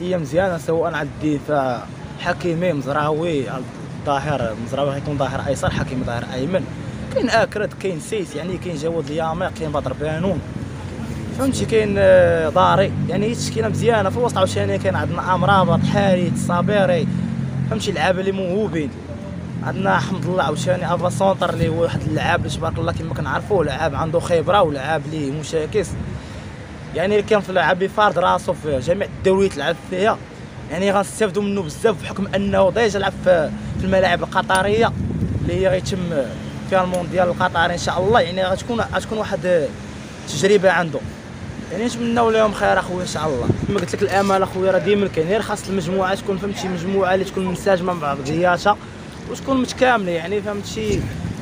تشكيله مزيانه سواء على الدفاع حكيمي مزراوي ظاهر مزراوي غيكون ظاهر ايسر، حكيمي ظاهر ايمن، كاين اكرد كاين سيس يعني كاين جواد الياميق كاين بدر بانون فهمتي كاين ضاري يعني هي تشكيله مزيانه. في الوسط عاوتاني كاين عندنا امرابط حارث صابيري فهمتي اللعابه اللي موهوبين. عندنا حمد الله عاوتاني افا سونتر اللي هو واحد اللاعب اللي تبارك الله كما كنعرفوه لاعب عنده خبره ولاعب اللي مشاكس يعني كان في لعب يفرض راسو في جميع الدوريات لعب فيها يعني غنستافدوا منه بزاف بحكم انه ديجا لعب في الملاعب القطريه اللي هي غيتم فيها المونديال القطري ان شاء الله يعني غتكون واحد تجربه عنده يعني نتمنوا لهم خير اخويا ان شاء الله. كما قلت لك الامل اخويا راه ديما كاين غير خاص المجموعه تكون فهمتي مجموعه اللي تكون منسجمه مع بعضياتها وتكون متكامله يعني فهمتي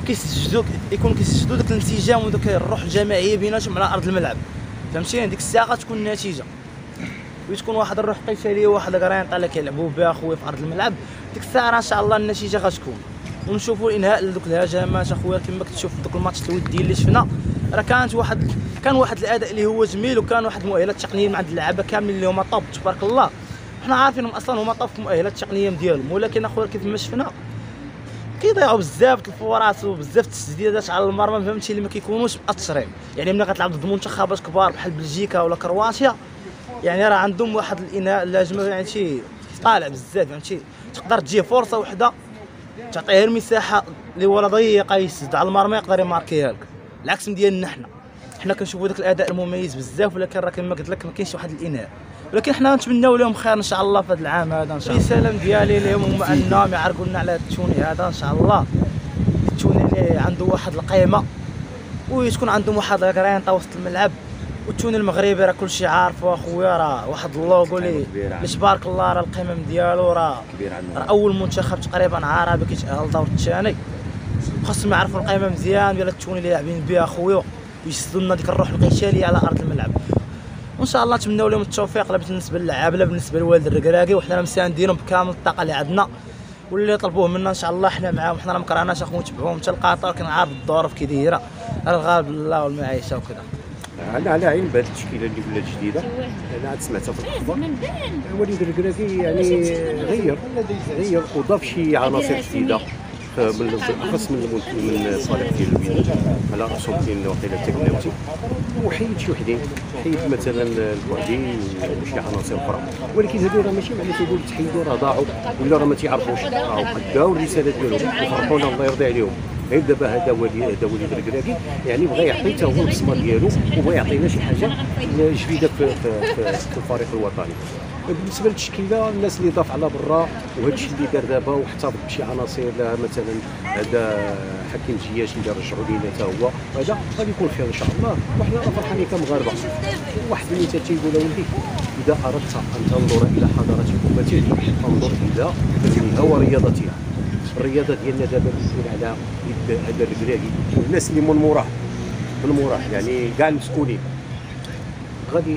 يكون كيسجدوا داك الانسجام وداك الروح الجماعيه بيناتهم على ارض الملعب فهمتي. ديك الساعه غتكون النتيجه وتكون واحد الروح قتاليه وواحد الكرينطه اللي كيلعبوا بها اخويا في ارض الملعب. ديك الساعه ان شاء الله النتيجه غتكون ونشوفوا الانهاء لدوك الهجمات اخويا. كما كتشوف دوك الماتش الودي اللي شفنا راه كان واحد الاداء اللي هو جميل وكان واحد المؤهلات التقنيه مع اللعابه كاملين اللي هما طوب تبارك الله. حنا عارفينهم اصلا هما طوب في المؤهلات التقنيه ديالهم ولكن اخويا كيف ما شفنا كيضيعوا بزاف الفرص وبزاف التسديدات على المرمى فهمتي اللي ما كيكونوش مأثرين يعني ملي غتلعب ضد منتخبات كبار بحال بلجيكا ولا كرواتيا يعني راه عندهم واحد الانهاء الهجمه يعني شي طالع بزاف فهمتي. تقدر تجي فرصه وحده تعطيه المساحه اللي هو ضيقه يسد على المرمى يقدر يماركيها لك العكس من ديالنا حنا كنشوفوا داك الاداء المميز بزاف ولكن راه كما قلت لك ما كاينش واحد الانهاء. ولكن حنا نتمناو لهم خير ان شاء الله في هذا العام هذا ان شاء الله. الرساله ديالي لهم هما انهم يعرقوا لنا على هذا التوني هذا ان شاء الله. التوني اللي عنده واحد القيمه وتكون عندهم واحد الكرينطه وسط الملعب والتوني المغربي راه كلشي عارفو اخويا راه واحد اللوغو اللي تبارك الله راه القمم ديالو راه اول منتخب تقريبا عربي كيتاهل للدور الثاني. خاصهم يعرفوا القيمه مزيان ديال التوني اللي لاعبين بها اخويا ويسدوا لنا ديك الروح القتاليه على ارض الملعب وان شاء الله نتمنوا لهم التوفيق لا بالنسبه للاعب لا بالنسبه لوالد الركراكي وحنا مساندينهم بكامل الطاقه اللي عندنا واللي طلبوه منا ان شاء الله حنا معاهم. حنا راه ما كرهناش اخو نتبعوهم حتى القطر كنعرف الظروف كي دايره الغالب الله والمعيشه وكذا. انا على علم بهذه التشكيله اللي ولات جديده انا عاد سمعتها في الاخبار. وليد الركراكي يعني غير وضاف شي عناصر جديده بالاخص من صالح ديال الوداد على راسهم كاين واقيلا التكناوتي وحيد شي وحدين حيد مثلا البعدي وشي عناصر اخرى ولكن هادو راه ماشي معناتها تيقول تحيدوا راه ضاعوا ولا راه ما تيعرفوش راه اداو الرساله ديالهم وفرحونا الله يرضي عليهم. غير دابا هذا وليد الركراكي يعني بغى يعطي حتى هو البصمه ديالو وبغى يعطينا شي حاجه جديده في الفريق الوطني. بالنسبه للتشكيله الناس اللي ضاف على برا وهذا الشيء اللي دار دابا واحتفظ بشي عناصر مثلا هذا حكيم جياش اللي رجعوا لينا حتى هو هذا غادي يكون خير ان شاء الله وحنا فرحانين كمغاربه. واحد المثال تيقول ولدي اذا اردت ان تنظر الى حضاره امتك فانظر الى فنها ورياضتها. الرياضه ديالنا دابا مسؤول على يد هذا الركراكي والناس اللي من موراه يعني كاع المسؤولين غادي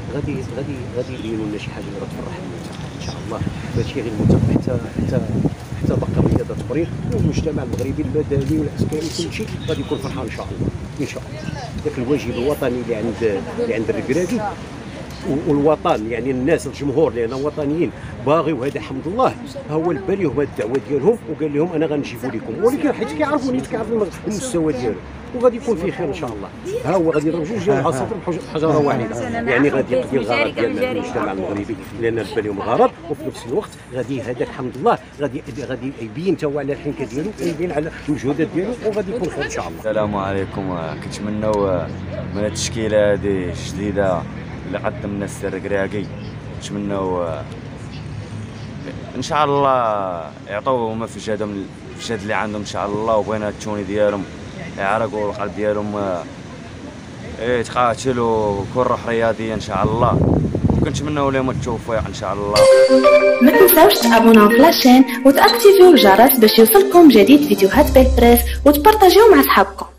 يديروا لنا شي حاجه اللي غتفرح المنتخب ان شاء الله. ماشي غير المنتخب حتى باقي الرياضه تفريق والمجتمع المغربي المدني والعسكري كلشي غادي يكون فرحان ان شاء الله ان شاء الله. ذاك الواجب الوطني اللي عند الركراكي والوطن يعني الناس الجمهور لان وطنيين باغيو هذا الحمد لله ها هو البال لهم هذه الدعوه ديالهم وقال لهم انا غنجيبوا لكم ولكن حيت كيعرفوني كيعرف المستوى ديالو وغادي يكون فيه خير ان شاء الله. ها هو غادي يضرب جوج ديال العصافير بحجره واحده يعني غادي يقضي الغرض ديال المجتمع المغربي لان البال لهم غرض وفي نفس الوقت غادي هذاك الحمد لله غادي يبين حتى هو على الحنكه ديالو ويبين على المجهودات ديالو وغادي يكون خير ان شاء الله. السلام عليكم. كنتمنوا من التشكيله هذه الجديده اللي قدم لنا السي الركراكي نتمنوا ان شاء الله يعطوه هما في جهدهم في الجهد اللي عندهم ان شاء الله وبغينا التوني ديالهم يعرقوا القلب ديالهم يتقاتلوا ويكون روح رياضيه ان شاء الله وكنتمنوا لهم التوفيق ان شاء الله. ما تنساوش تابوناو في لاشين وتاكتيفيو الجرس باش يوصلكم جديد فيديوهات بالبريس وتبارطاجيو مع صحابكم.